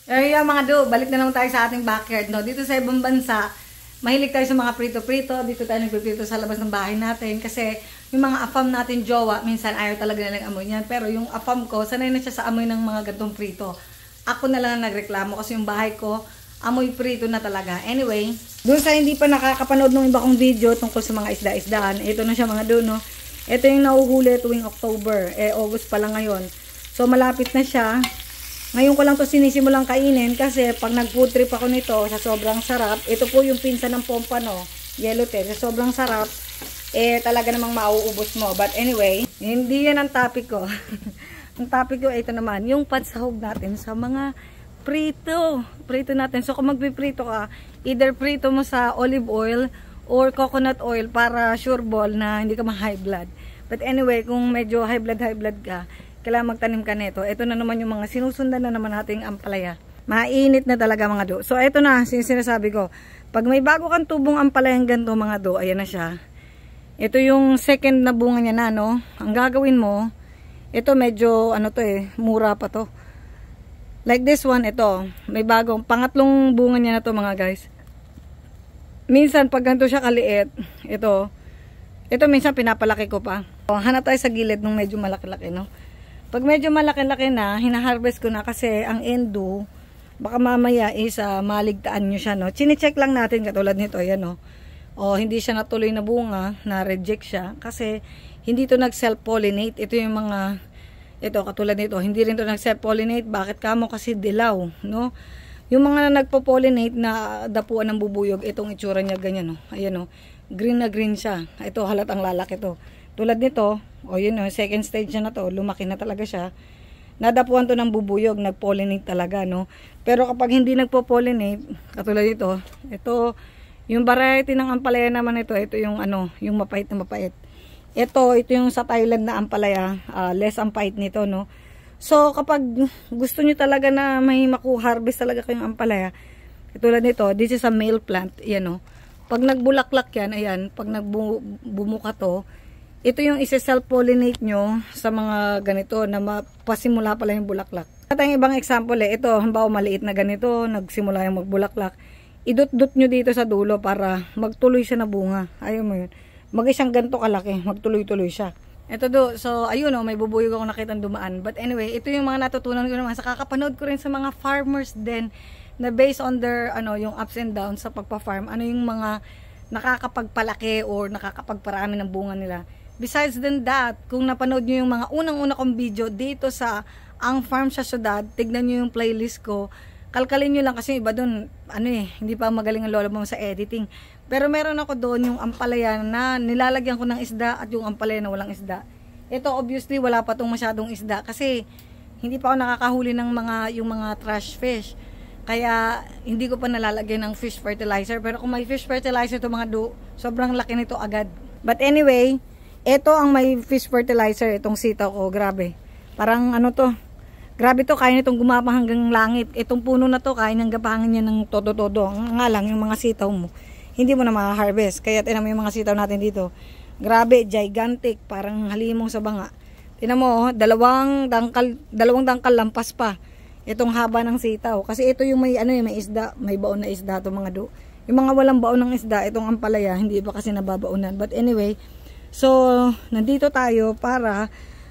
Yeah, mga do, balik na naman tayo sa ating backyard, no? Dito sa ibang bansa, mahilig tayo sa mga prito-prito. Dito tayo nagpiprito sa labas ng bahay natin. Kasi yung mga afam natin jowa, minsan ayaw talaga nilang amoy niyan. Pero yung afam ko, sanay na siya sa amoy ng mga gantong prito. Ako na lang nagreklamo kasi yung bahay ko, amoy prito na talaga. Anyway, dun sa hindi pa nakakapanood ng iba kong video tungkol sa mga isda-isdaan, ito na siya mga do, no? Ito yung nahuhuli tuwing October. August pa lang ngayon. So, malapit na siya. Ngayon ko lang to sinisimulang kainin kasi pag nag-food trip ako nito sa sobrang sarap, ito po yung pinsan ng pompano, yellowtail, sa sobrang sarap, talaga namang mauubos mo. But anyway, hindi yan ang topic ko. Ang topic ko, ito naman, yung pansahog natin sa mga prito natin. So kung magpiprito ka, either prito mo sa olive oil or coconut oil para sure ball na hindi ka ma-high blood. But anyway, kung medyo high blood ka, kailangan magtanim ka nito. Ito na naman yung mga sinusundan na naman nating ampalaya. Mainit na talaga mga do. So ito na, sinasabi ko. Pag may bago kang tubong ampalayang ganito mga do, ayan na siya. Ito yung second na bunga niya na, no? Ang gagawin mo, ito medyo, mura pa to. Like this one, ito. May bagong, pangatlong bunga niya na to mga guys. Minsan, pag ganito siya kaliit, ito minsan pinapalaki ko pa. Hanap tayo sa gilid nung medyo malaki-laki, no? Pag medyo malaki-laki na, hinaharvest ko na kasi ang endo, baka mamaya maligtaan nyo siya, no? Chine-check lang natin katulad nito, yan, no? O, hindi siya natuloy na bunga, na-reject siya, kasi hindi to nag-self-pollinate. Ito yung mga, katulad nito, hindi rin to nag-self-pollinate. Bakit kamo? Kasi dilaw, no? Yung mga nagpo-pollinate na dapuan ng bubuyog, itong itsura niya ganyan, no? Ayan, no? Green na green siya. Ito, halatang lalaki to. Tulad nito, yun, no? Second stage na to, lumaki na talaga siya. Nadapuan to ng bubuyog, nag-pollinate talaga, no? Pero kapag hindi nagpo-pollinate, katulad nito, ito, yung variety ng ampalaya naman ito yung yung mapait na mapait. Ito yung sa Thailand na ampalaya, less ang pait nito, no? So, kapag gusto nyo talaga na may maku-harvest talaga kayong ampalaya, katulad nito, this is a male plant, yan, no? Pag nagbulaklak yan, ayan, pag nagbumuka to, ito yung isa-self-pollinate nyo sa mga ganito na mapasimula pala yung bulaklak. At ang ibang example, ito, halimbawa maliit na ganito, nagsimula yung magbulaklak, idot-dot nyo dito sa dulo para magtuloy siya na bunga. Ayaw mo yun. Mag-isang ganito kalaki, magtuloy-tuloy siya. Ito do, so ayun may bubuyog ako nakitang dumaan. But anyway, ito yung mga natutunan ko naman sa kakapanood ko rin sa mga farmers din na based on their, yung ups and downs sa pagpa-farm, yung mga nakakapagpalaki or nakakapagparami ng bunga nila. Besides than that, kung napanood nyo yung mga unang-una kong video dito sa Ang Farm sa Syudad, tignan nyo yung playlist ko. Kalkalin nyo lang kasi iba doon, hindi pa magaling ang lola mo sa editing. Pero meron ako doon yung ampalaya na nilalagyan ko ng isda at yung ampalaya na walang isda. Ito obviously wala pa tong masyadong isda kasi hindi pa ako nakakahuli ng yung mga trash fish. Kaya hindi ko pa nalalagyan ng fish fertilizer. Pero kung may fish fertilizer to mga do, sobrang laki nito agad. But anyway, ito ang may fish fertilizer, itong sitaw ko, grabe. Parang grabe to, kaya nitong gumapang hanggang langit. Itong puno na to, kaya nang gapangan niya ng todo-todo. Nga lang, yung mga sitaw mo, hindi mo na ma-harvest. Kaya tinan mo yung mga sitaw natin dito. Grabe, gigantic, parang halimong sa banga. Tinan mo, dalawang dangkal lampas pa. Itong haba ng sitaw. Kasi ito yung may isda, may baon na isda to mga do. Yung mga walang baon ng isda, itong ampalaya, hindi pa kasi nababaunan. But anyway, so, nandito tayo para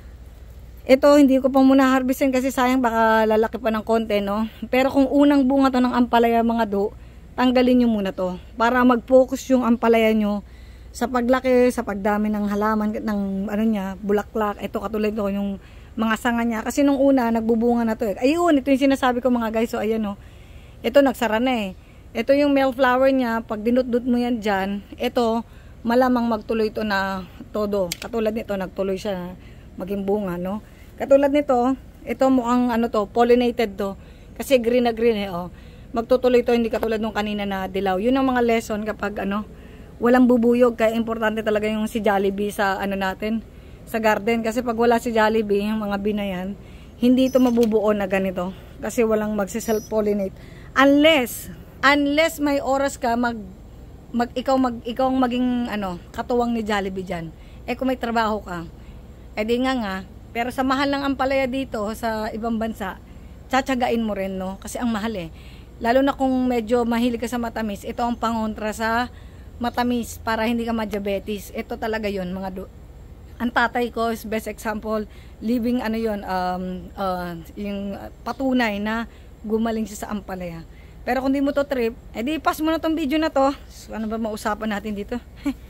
ito, hindi ko pa muna harvestin kasi sayang baka lalaki pa ng konti, no? Pero kung unang bunga to ng ampalaya mga do, tanggalin nyo muna to. Para mag-focus yung ampalaya nyo sa paglaki, sa pagdami ng halaman, ng bulaklak. Ito katulad ko yung mga sanga niya. Kasi nung una, nagbubunga na to. Ayun, ito yung sinasabi ko mga guys. So, ayan, no? Ito, nagsara na eh. Ito yung male flower niya. Pag dinut-dut mo yan dyan, ito, malamang magtuloy to na todo. Katulad nito, nagtuloy siya maging bunga, no? Katulad nito, ito mukhang pollinated to. Kasi green na green magtutuloy to, hindi katulad nung kanina na dilaw. Yun ang mga lesson kapag walang bubuyog. Kaya importante talaga yung si Jollibee sa natin, sa garden. Kasi pag wala si Jollibee, yung mga binayan, hindi ito mabubuo na ganito. Kasi walang magsi-self-pollinate. Unless may oras ka ikaw maging katuwang ni Jollibee dyan. Kung may trabaho ka, di nga. Pero sa mahal ng ampalaya dito sa ibang bansa, tsatsagain mo rin, no? Kasi ang mahal eh. Lalo na kung medyo mahilig ka sa matamis, ito ang pangontra sa matamis para hindi ka ma-diabetes. Ito talaga yun, ang tatay ko is best example, living ano yun, yung patunay na gumaling siya sa ampalaya. Pero kung di mo to trip, edi pass mo na tong video na to. So, ano ba mausapan natin dito?